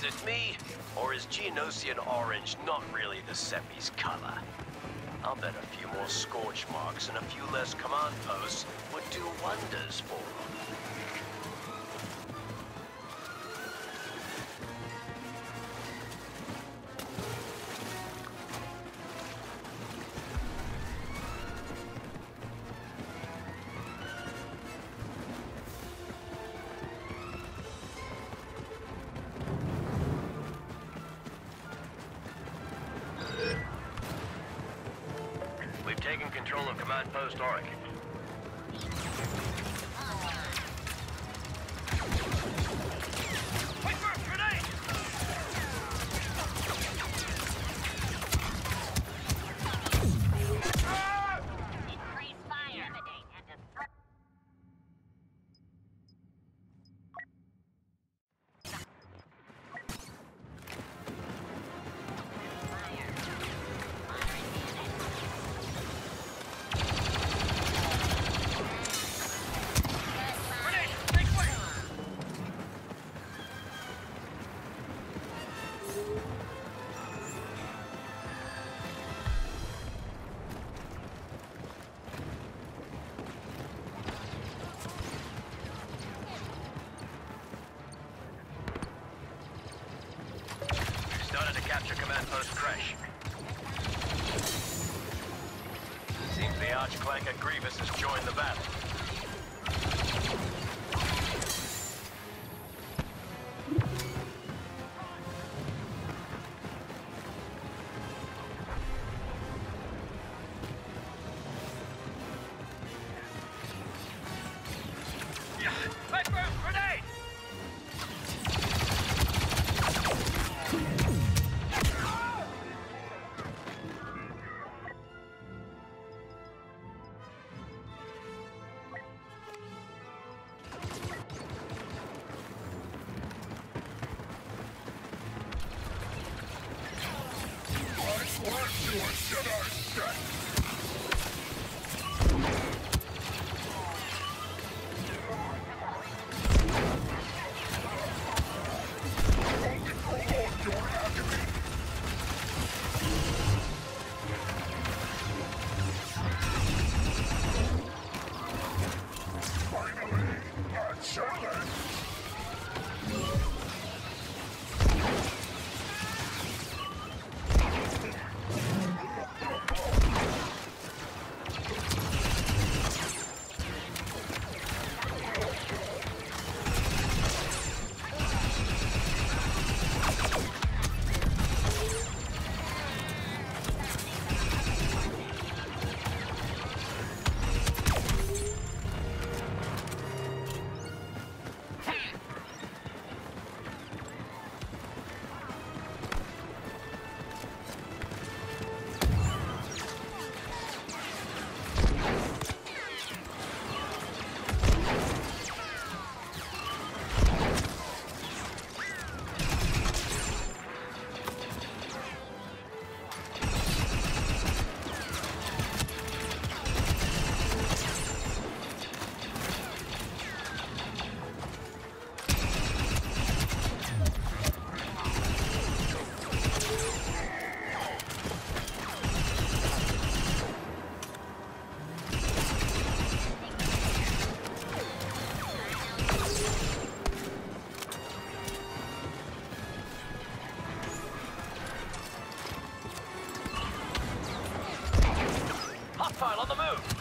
Is it me, or is Geonosian orange not really the Seppi's color? I'll bet a few more scorch marks and a few less command posts would do wonders for them. We've taken control of Command Post Oryx. Wait for a grenade! Increase fire. Started to capture Command Post Crash. Seems the Archclanker Grievous has joined the battle. Wait for a grenade! Hostile on the move!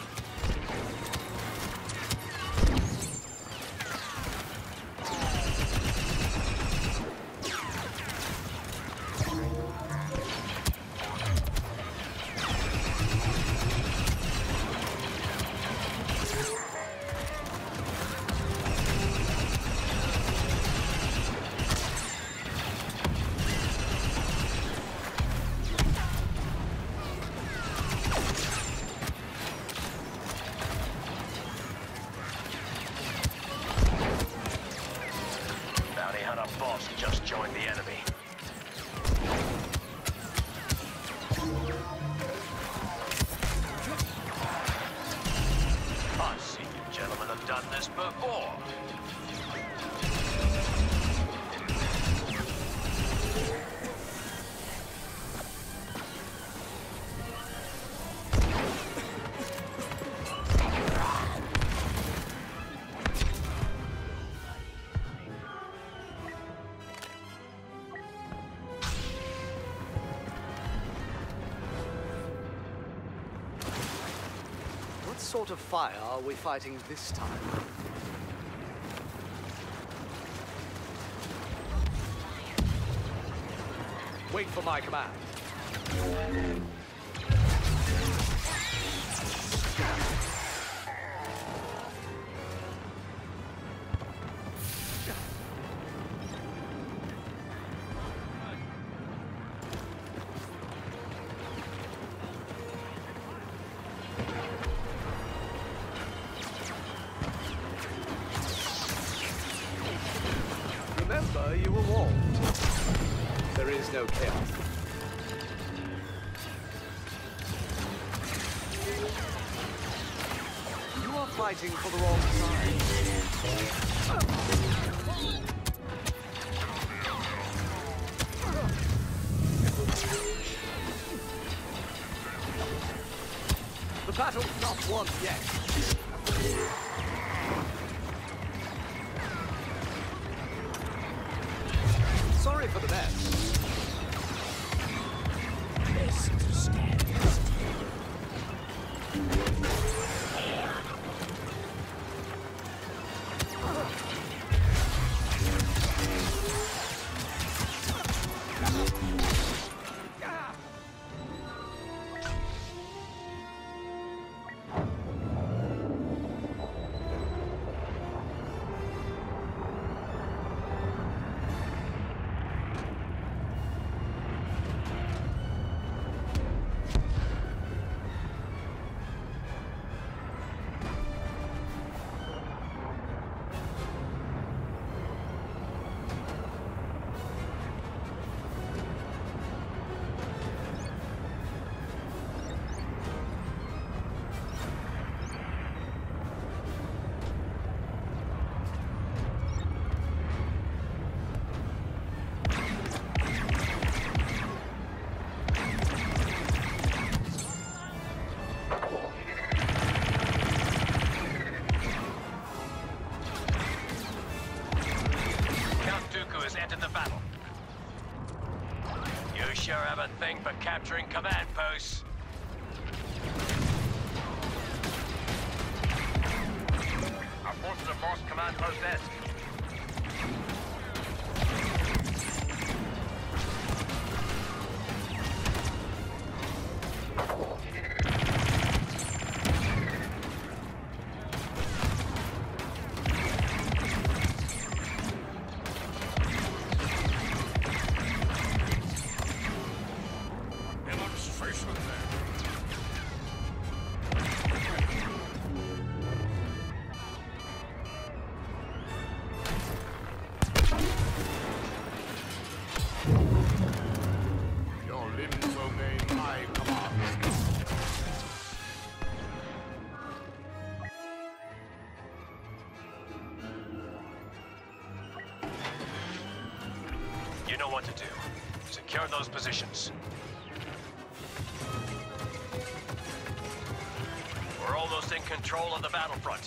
Boss just joined the enemy. I see you gentlemen have done this before. sort of fire are we fighting this time? Wait for my command. Remember, you were warned. There is no chaos. You are fighting for the wrong side. The battle's not won yet. Sorry for the mess. Sure have a thing for capturing command posts. Our forces have lost command post S. You know what to do. Secure those positions. We're almost in control of the battlefront.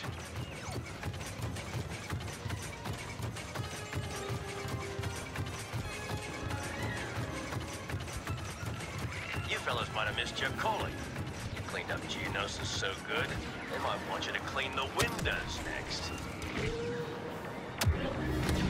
You fellas might have missed your calling. You cleaned up Geonosis so good, they might want you to clean the windows next.